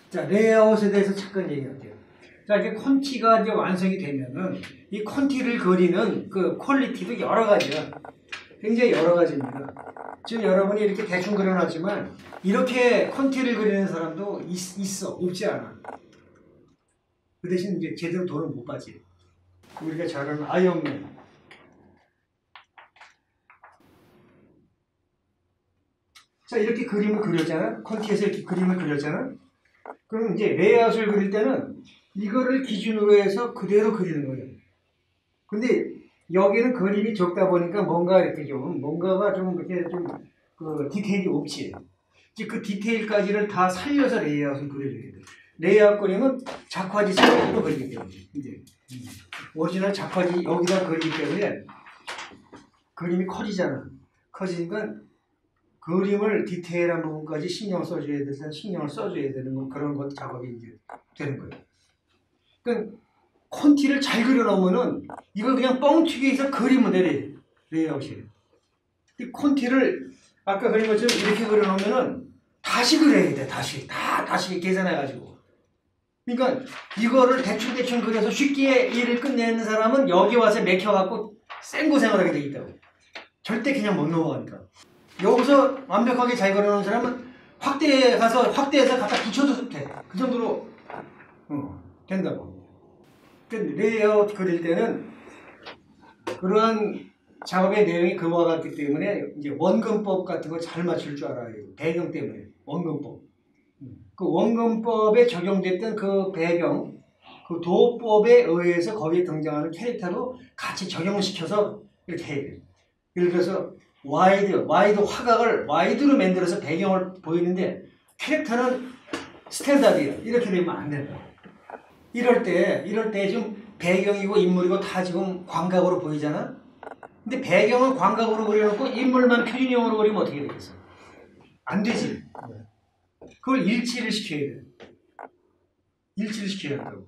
자, 레이아웃에 대해서 잠깐 얘기할게요. 자, 이제 콘티가 이제 완성이 되면은 이 콘티를 그리는 그 퀄리티도 여러 가지야. 굉장히 여러 가지입니다. 지금 여러분이 이렇게 대충 그려놨지만 이렇게 콘티를 그리는 사람도 있어. 없지 않아. 그 대신 이제 제대로 돈을 못 받지. 우리가 잘 아는 아이언맨. 자, 이렇게 그림을 그렸잖아. 콘티에서 이렇게 그림을 그렸잖아. 그럼 이제 레이아웃을 그릴 때는 이거를 기준으로 해서 그대로 그리는 거예요. 근데 여기는 그림이 적다 보니까 뭔가 이렇게 좀, 뭔가가 좀 이렇게 좀, 그 디테일이 없지. 이제 그 디테일까지를 다 살려서 레이아웃을 그려줘야 돼. 레이아웃 그림은 작화지 스타일로 그리기 때문에. 이제, 오리지널 작화지 여기다 그리기 때문에 그림이 커지잖아. 커지니까 그림을 디테일한 부분까지 신경 써줘야 돼서 신경을 써줘야 되는 그런 것 작업이 이제 되는 거예요. 그러니까 콘티를 잘 그려놓으면은 이걸 그냥 뻥튀기 해서 그리면 돼, 레이아웃이. 이 콘티를 아까 그린 것처럼 이렇게 그려놓으면은 다시 그려야 돼, 다시 계산해가지고. 그러니까 이거를 대충 그려서 쉽게 일을 끝내는 사람은 여기 와서 맥혀갖고 생고생을 하게 돼 있다고. 절대 그냥 못 넘어가니까. 여기서 완벽하게 잘 그려놓은 사람은 확대해서 갖다 붙여도 돼. 그 정도로 된다고. 레이아웃 그릴 때는 그러한 작업의 내용이 그와 같기 때문에 이제 원근법 같은 거 잘 맞출 줄 알아야 돼요. 배경 때문에 원근법. 그 원근법에 적용됐던 그 배경, 그 도법에 의해서 거기에 등장하는 캐릭터로 같이 적용시켜서 이렇게 해야 돼요. 예를 들어서 와이드 화각을 와이드로 만들어서 배경을 보이는데 캐릭터는 스탠다드야. 이렇게 되면 안 된다. 이럴 때 좀 배경이고 인물이고 다 지금 광각으로 보이잖아? 근데 배경은 광각으로 그려놓고 인물만 표준형으로 그리면 어떻게 되겠어? 안 되지. 그걸 일치를 시켜야 돼. 일치를 시켜야 한다고.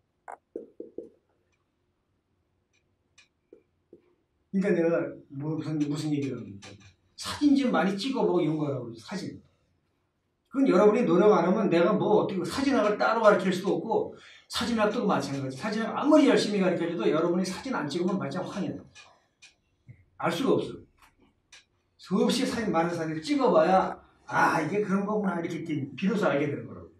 그러니까 내가 무슨 얘기를 합니까? 사진 좀 많이 찍어보고 이런 거라고 사진. 그건 여러분이 노력 안 하면 내가 뭐 어떻게 사진학을 따로 가르칠 수도 없고 사진학도 마찬가지. 사진학 아무리 열심히 가르쳐줘도 여러분이 사진 안 찍으면 말짱 황해. 알 수가 없어. 수없이 많은 사진을 찍어봐야 아 이게 그런 거구나 이렇게 비로소 알게 되는 거라고.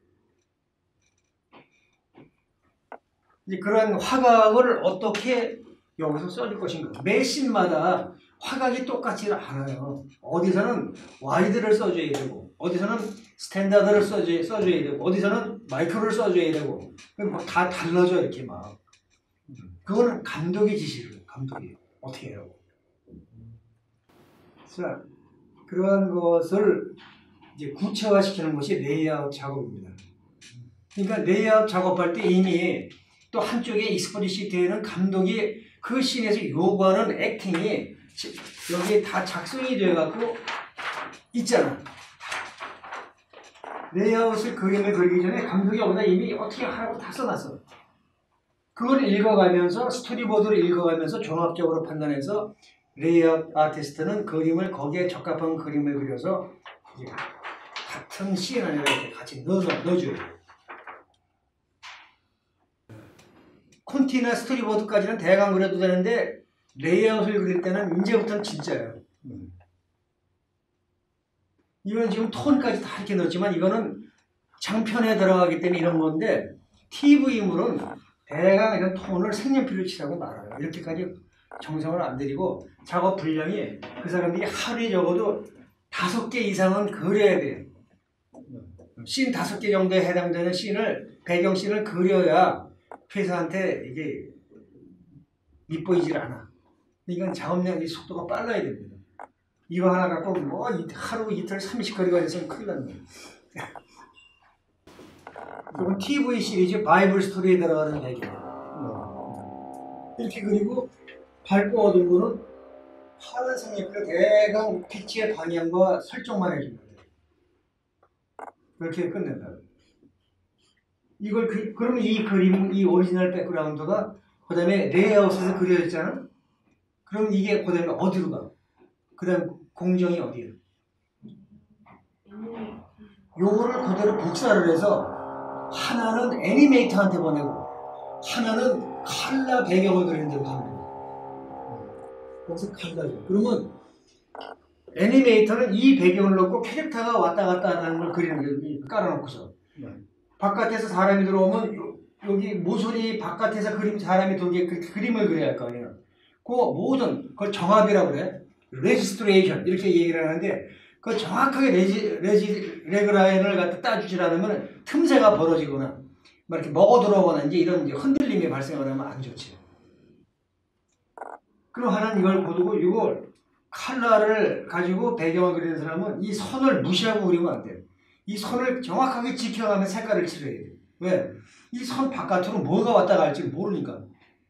이제 그러한 화각을 어떻게 여기서 써줄 것인가. 매 씬마다 화각이 똑같지 않아요. 어디서는 와이드를 써줘야 되고 어디서는 스탠다드를 써줘야 되고 어디서는 마이크로를 써줘야 되고 다 달라져 이렇게 막. 그거는 감독의 지시를 감독이 어떻게 해요. 자, 그러한 것을 이제 구체화시키는 것이 레이아웃 작업입니다. 그러니까 레이아웃 작업할 때 이미 또 한쪽에 익스플리시트에는 감독이 그 씬에서 요구하는 액팅이 여기에 다 작성이 되어갖고 있잖아. 레이아웃을 그림을 그리기 전에 감독이 여기다 이미 어떻게 하라고 다 써놨어. 그걸 읽어가면서 스토리보드를 읽어가면서 종합적으로 판단해서 레이아웃 아티스트는 그림을 거기에 적합한 그림을 그려서 이제 같은 씬 안에 이렇게 같이 넣어줘요. 콘티나 스토리보드까지는 대강 그려도 되는데 레이아웃을 그릴 때는 이제부터는 진짜예요. 이건 지금 톤까지 다 이렇게 넣었지만 이거는 장편에 들어가기 때문에 이런 건데 TV물은 대강 이런 톤을 색연필로 칠하고 말아요. 이렇게까지 정성을 안 들이고 작업 분량이 그 사람들이 하루에 적어도 5개 이상은 그려야 돼요. 씬 5개 정도에 해당되는 씬을 배경 씬을 그려야 회사한테 이게 밉보이질 않아. 이건 작업량이 속도가 빨라야 됩니다. 이거 하나 갖고 뭐 하루 이틀 30거리가 있으면 큰일 납니다. 이건 TV 시리즈 바이블 스토리에 들어가는 배경. 이렇게 그리고 밝고 어두운 거는 파란색 옆에 대강 피치의 방향과 설정만 해줍니다. 그렇게 끝낸다. 이걸 그러면 이 그림, 이 오리지널 백그라운드가 그 다음에 레이아웃에서 그려졌잖아? 그럼 이게 그 다음에 어디로 가? 그 다음 공정이 어디에? 요거를 그대로 복사를 해서 하나는 애니메이터한테 보내고 하나는 칼라 배경을 그리는 데로 가는 거예요. 거기서 칼라죠. 그러면 애니메이터는 이 배경을 놓고 캐릭터가 왔다 갔다 하는 걸 그리는 거예요. 깔아놓고서. 바깥에서 사람이 들어오면 여기 모서리 바깥에서 사람이 들어오게 그 그림을 그려야 할 거 아니에요. 그 모든 그걸 정합이라고 그래. 레지스트레이션 이렇게 얘기를 하는데 그 정확하게 레그라인을 갖다 따주지 않으면 틈새가 벌어지거나 막 이렇게 먹어 들어오거나 이제 이런 이제 흔들림이 발생을 하면 안 좋지. 그럼 하나는 이걸 고두고 이걸 칼라를 가지고 배경을 그리는 사람은 이 선을 무시하고 그리면 안 돼요. 이 선을 정확하게 지켜가면 색깔을 칠해야 돼요. 왜? 이 선 바깥으로 뭐가 왔다 갈지 모르니까.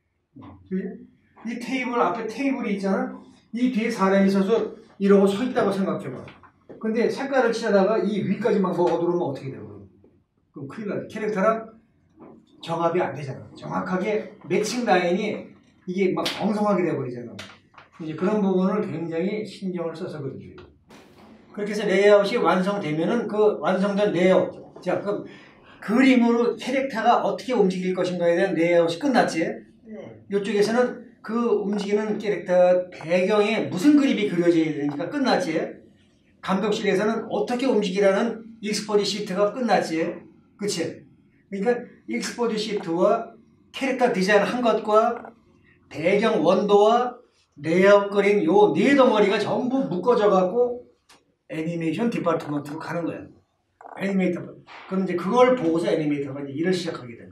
이 테이블 앞에 테이블이 있잖아. 이 뒤에 사람이 서서 이러고 서 있다고 생각해봐. 근데 색깔을 칠하다가 이 위까지 막 먹어 들어오면 어떻게 돼요? 그럼 큰일 나요. 캐릭터랑 정합이 안 되잖아. 정확하게 매칭 라인이 이게 막 엉성하게 돼버리잖아. 이제 그런 부분을 굉장히 신경을 써서 그려줘요. 그렇게 해서 레이아웃이 완성되면은 그 완성된 레이아웃. 자, 그럼 그림으로 캐릭터가 어떻게 움직일 것인가에 대한 레이아웃이 끝났지? 네. 이쪽에서는 그 움직이는 캐릭터 배경에 무슨 그림이 그려져야 되니까 끝났지? 감독실에서는 어떻게 움직이라는 익스포즈 시트가 끝났지? 그치? 그러니까 익스포즈 시트와 캐릭터 디자인 한 것과 배경 원도와 레이아웃 그린 요 네 덩어리가 전부 묶어져 갖고 애니메이션 디파트먼트로 가는 거야. 애니메이터. 그럼 이제 그걸 보고서 애니메이터가 이제 일을 시작하게 돼.